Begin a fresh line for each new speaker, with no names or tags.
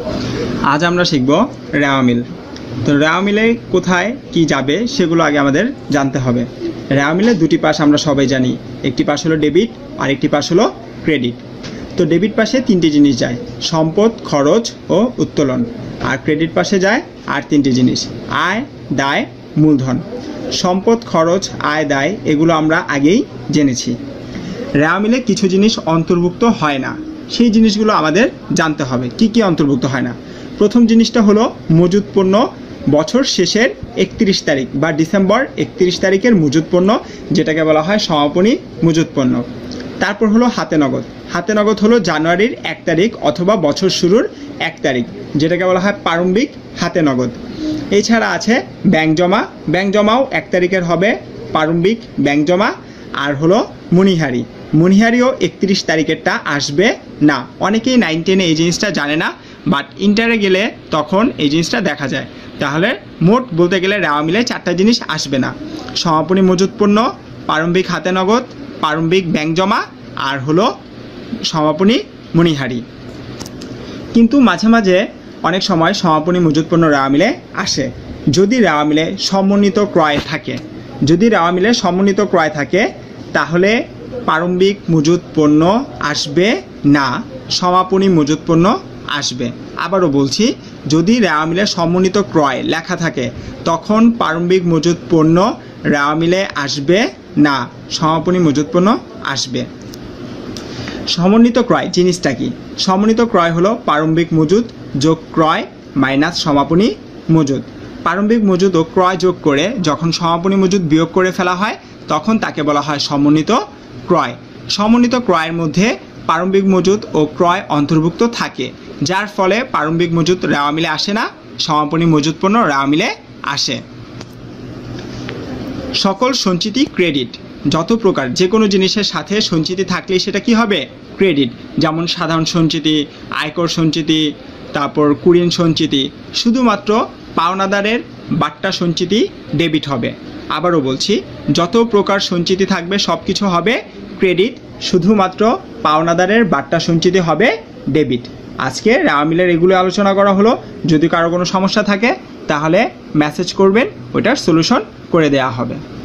আজ আমরা শিখব রেওয়া মিল। তো রেওয়া মিলে কোথায় কি যাবে সেগুলো আগে আমাদের জানতে হবে। রেওয়া মিলে দুটি পাশ আমরা সবাই জানি, একটি পাশ হলো ডেবিট আর একটি পাশ হলো ক্রেডিট। তো ডেবিট পাশে তিনটি জিনিস যায়, সম্পদ, খরচ ও উত্তোলন। আর ক্রেডিট পাশে যায় আর তিনটি জিনিস, আয়, দায়, মূলধন। সম্পদ, খরচ, আয়, দায় এগুলো আমরা আগেই জেনেছি। রেওয়া মিলে কিছু জিনিস অন্তর্ভুক্ত হয় না, সেই জিনিসগুলো আমাদের জানতে হবে কি কি অন্তর্ভুক্ত হয় না। প্রথম জিনিসটা হলো মজুদ পণ্য, বছর শেষের 31 তারিখ বা ডিসেম্বর 31 তারিখের মজুদ পণ্য, যেটাকে বলা হয় সমাপনী মজুদ পণ্য। তারপর হলো হাতে নগদ। হাতে নগদ হলো জানুয়ারির 1 তারিখ অথবা বছর শুরুর 1 তারিখ, যেটাকে বলা হয় প্রারম্ভিক হাতে নগদ। এছাড়া আছে ব্যাংক জমা। ব্যাংক জমাও 1 তারিখের হবে প্রারম্ভিক ব্যাংক জমা। আর হলো মণিহারি। মণিহারিও 31 তারিখেরটা আসবে না। অনেকেই 9, 10-এ এই জিনিসটা জানে না, বাট ইন্টারে গেলে তখন এই জিনিসটা দেখা যায়। তাহলে মোট বলতে গেলে রেওয়া মিলে 4টা জিনিস আসবে না, সমাপনী মজুদ পণ্য, প্রারম্ভিক হাতে নগদ, প্রারম্ভিক ব্যাংক জমা আর হলো সমাপনী মণিহারি। কিন্তু মাঝে মাঝে অনেক সময় সমাপনী মজুদ পণ্য রেওয়া মিলে আসে, যদি রেওয়া মিলে সমন্বিত ক্রয় থাকে। যদি রেওয়া মিলে সমন্বিত ক্রয় থাকে তাহলে প্রারম্ভিক মজুদ পণ্য আসবে না, সমাপনী মজুদ পণ্য আসবে। আবারও বলছি, যদি রেওয়া মিলে সমন্বিত ক্রয় লেখা থাকে তখন প্রারম্ভিক মজুদ পণ্য রেওয়া মিলে আসবে না, সমাপনী মজুদ পণ্য আসবে। সমন্বিত ক্রয় জিনিসটা কি? সমন্বিত ক্রয় হলো প্রারম্ভিক মজুদ যোগ ক্রয় মাইনাস সমাপনী মজুদ। প্রারম্ভিক মজুদ ও ক্রয় যোগ করে যখন সমাপনী মজুদ বিয়োগ করে ফেলা হয় তখন তাকে বলা হয় সমন্বিত ক্রয়। সমন্বিত ক্রয়ের মধ্যে প্রারম্ভিক মজুদ ও ক্রয় অন্তর্ভুক্ত থাকে, যার ফলে প্রারম্ভিক মজুদ রেওয়া মিলে আসে না, সমাপনী মজুদ পণ্য রেওয়া মিলে আসে। সকল সঞ্চিতি ক্রেডিট। যত প্রকার যে কোনো জিনিসের সাথে সঞ্চিতি থাকলে সেটা কি হবে? ক্রেডিট। যেমন সাধারণ সঞ্চিতি, আয়কর সঞ্চিতি, তারপর কুঋণ সঞ্চিতি। শুধুমাত্র পাওনাদারের বাট্টা সঞ্চিতি ডেবিট হবে। আবারও বলছি, যত প্রকার সঞ্চিতি থাকবে সব কিছু হবে ক্রেডিট, শুধুমাত্র পাওনাদারের বাট্টা সঞ্চিতি হবে ডেবিট। আজকে রেওয়া মিলের এগুলো আলোচনা করা হলো। যদি কারো কোনো সমস্যা থাকে তাহলে মেসেজ করবেন, ওইটার সলিউশন করে দেওয়া হবে।